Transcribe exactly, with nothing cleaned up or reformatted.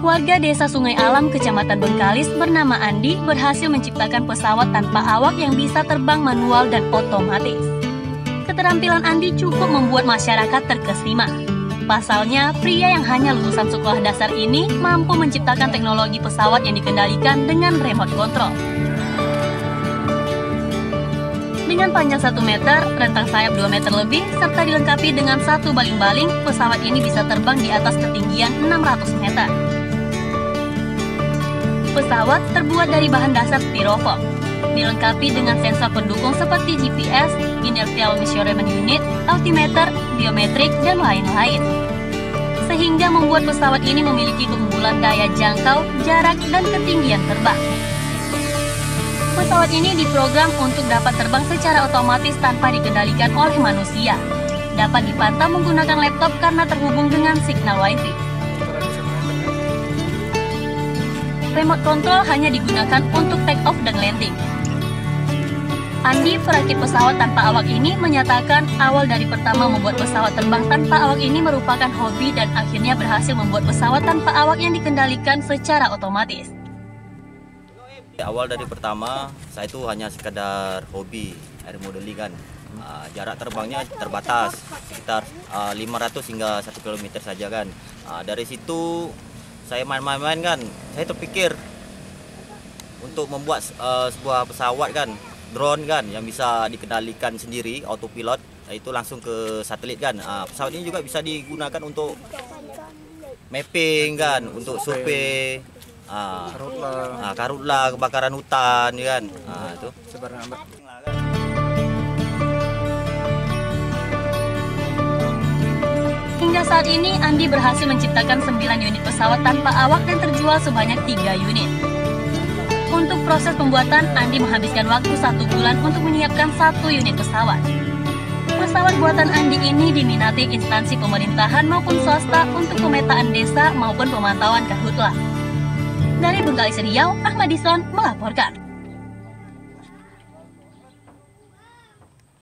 Warga Desa Sungai Alam, Kecamatan Bengkalis bernama Andi berhasil menciptakan pesawat tanpa awak yang bisa terbang manual dan otomatis. Keterampilan Andi cukup membuat masyarakat terkesima. Pasalnya, pria yang hanya lulusan sekolah dasar ini mampu menciptakan teknologi pesawat yang dikendalikan dengan remote control. Dengan panjang satu meter, rentang sayap dua meter lebih, serta dilengkapi dengan satu baling-baling, pesawat ini bisa terbang di atas ketinggian enam ratus meter. Pesawat terbuat dari bahan dasar styrofoam, dilengkapi dengan sensor pendukung seperti G P S, Inertial Measurement Unit, altimeter, biometrik, dan lain-lain. Sehingga membuat pesawat ini memiliki keunggulan daya jangkau, jarak, dan ketinggian terbang. Pesawat ini diprogram untuk dapat terbang secara otomatis tanpa dikendalikan oleh manusia. Dapat dipantau menggunakan laptop karena terhubung dengan signal Wi-Fi. Remote control hanya digunakan untuk take off dan landing. Andi, perakit pesawat tanpa awak ini, menyatakan awal dari pertama membuat pesawat terbang tanpa awak ini merupakan hobi dan akhirnya berhasil membuat pesawat tanpa awak yang dikendalikan secara otomatis. Awal dari pertama, saya itu hanya sekedar hobi air modeling kan. Uh, jarak terbangnya terbatas, sekitar uh, lima ratus hingga satu kilometer saja kan. Uh, dari situ saya main-main kan, saya terpikir untuk membuat uh, sebuah pesawat kan, drone kan, yang bisa dikendalikan sendiri, autopilot, itu langsung ke satelit kan. Uh, pesawat ini juga bisa digunakan untuk mapping kan, untuk survei, uh, karhutla, uh, karhutla, kebakaran hutan kan, uh, itu. Hingga saat ini, Andi berhasil menciptakan sembilan unit pesawat tanpa awak dan terjual sebanyak tiga unit. Untuk proses pembuatan, Andi menghabiskan waktu satu bulan untuk menyiapkan satu unit pesawat. Pesawat buatan Andi ini diminati instansi pemerintahan maupun swasta untuk pemetaan desa maupun pemantauan karhutla. Dari Bengkalis Riau, Ahmad Dison melaporkan.